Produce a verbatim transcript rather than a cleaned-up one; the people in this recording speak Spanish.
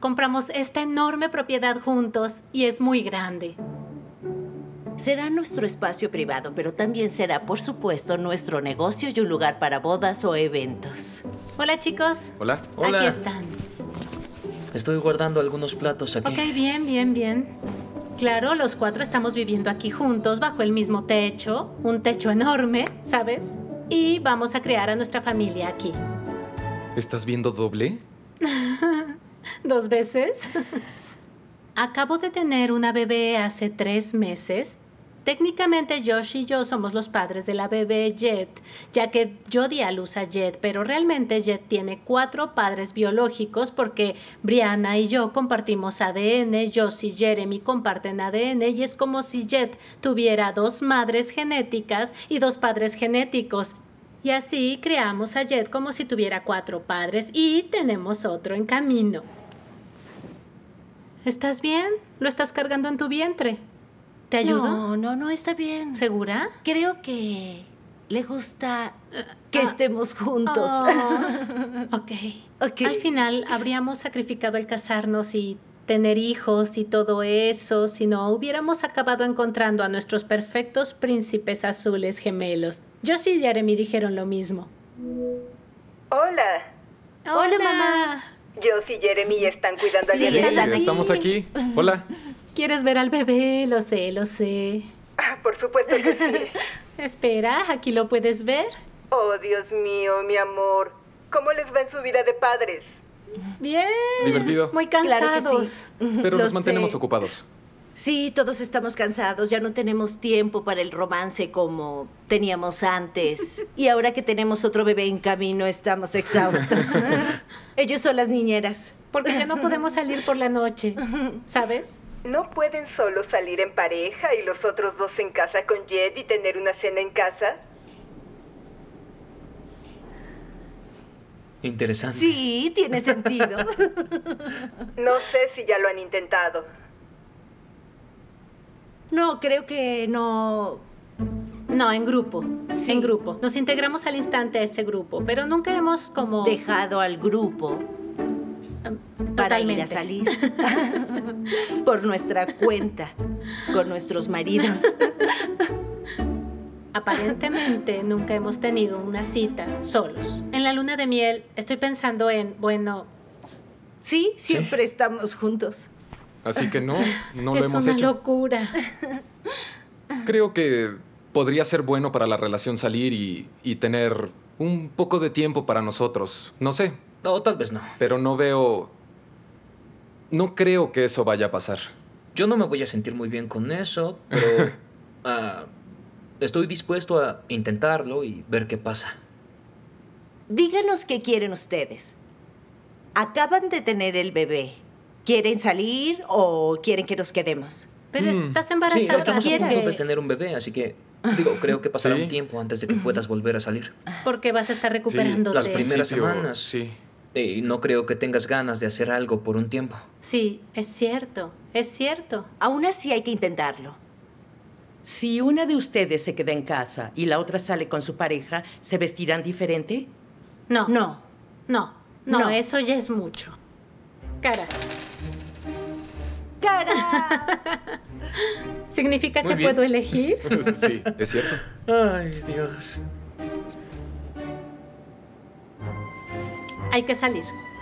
compramos esta enorme propiedad juntos y es muy grande. Será nuestro espacio privado, pero también será, por supuesto, nuestro negocio y un lugar para bodas o eventos. Hola, chicos. Hola. Hola. Aquí están. Estoy guardando algunos platos aquí. Ok, bien, bien, bien. Claro, los cuatro estamos viviendo aquí juntos, bajo el mismo techo. Un techo enorme, ¿sabes? Y vamos a crear a nuestra familia aquí. ¿Estás viendo doble? ¿Dos veces? Acabo de tener una bebé hace tres meses. Técnicamente Josh y yo somos los padres de la bebé Jet, ya que yo di a luz a Jet, pero realmente Jet tiene cuatro padres biológicos porque Brianna y yo compartimos A D N, Josh y Jeremy comparten A D N y es como si Jet tuviera dos madres genéticas y dos padres genéticos. Y así creamos a Jet como si tuviera cuatro padres y tenemos otro en camino. ¿Estás bien? ¿Lo estás cargando en tu vientre? ¿Te ayudo? No, no, no, está bien. ¿Segura? Creo que le gusta que ah. estemos juntos. Oh, ok. Ok. Al final, habríamos sacrificado el casarnos y tener hijos y todo eso si no hubiéramos acabado encontrando a nuestros perfectos príncipes azules gemelos. Josh y Jeremy dijeron lo mismo. Hola. Hola, Hola, mamá. Josh y Jeremy están cuidando al Sí, bebé. están aquí. Estamos aquí. Hola. ¿Quieres ver al bebé? Lo sé, lo sé. Ah, por supuesto que sí. Espera, aquí lo puedes ver. Oh, Dios mío, mi amor. ¿Cómo les va en su vida de padres? Bien. Divertido. Muy Claro que cansados. sí. Pero Lo nos mantenemos sé. ocupados. Sí, todos estamos cansados. Ya no tenemos tiempo para el romance como teníamos antes. Y ahora que tenemos otro bebé en camino, estamos exhaustos. Ellos son las niñeras. Porque ya no podemos salir por la noche, ¿sabes? ¿No pueden solo salir en pareja y los otros dos en casa con Jet y tener una cena en casa? Interesante. Sí, tiene sentido. No sé si ya lo han intentado. No, creo que no. No, en grupo. Sí. En grupo. Nos integramos al instante a ese grupo, pero nunca hemos como... Dejado al grupo um, para ir totalmente. a salir. Por nuestra cuenta, con nuestros maridos. Aparentemente nunca hemos tenido una cita solos. En la luna de miel estoy pensando en, bueno, Sí, siempre estamos juntos. Así que no, no lo es hemos una hecho. locura. Creo que podría ser bueno para la relación salir y, y tener un poco de tiempo para nosotros. No sé, O tal vez no. pero no veo... No creo que eso vaya a pasar. Yo no me voy a sentir muy bien con eso, pero ah, estoy dispuesto a intentarlo y ver qué pasa. Díganos qué quieren ustedes. Acaban de tener el bebé. ¿Quieren salir o quieren que nos quedemos? Pero Mm. estás Sí, embarazada. estamos a quiera. punto de tener un bebé, así que digo, creo que pasará Sí. un tiempo antes de que puedas volver a salir. Porque vas a estar recuperándote. las primeras Principio, semanas. Sí. Y no creo que tengas ganas de hacer algo por un tiempo. Sí, es cierto. Es cierto. Aún así hay que intentarlo. Si una de ustedes se queda en casa y la otra sale con su pareja, ¿se vestirán diferente? No. No. No. No, No. eso ya es mucho. Cara. ¡Cara! ¿Significa Muy que bien. puedo elegir? Sí, es cierto. Ay, Dios. Hay que salir.